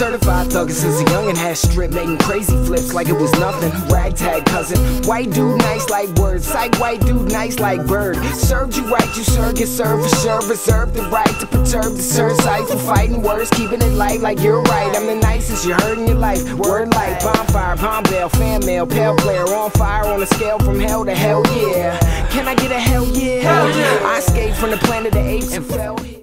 Certified thugger since a youngin', had strip making crazy flips like it was nothing. Ragtag cousin, white dude nice like words, psych white dude nice like bird. Served you right, you sir, get served for sure. Reserve the right to perturb the sir sight for fighting words, keeping it light like you're right. I'm the nicest you heard in your life. Word like bonfire, palm bell, fan mail, pale player on fire on a scale from hell to hell yeah. Can I get a hell yeah? Hell yeah. I escaped from the planet of apes and fell here.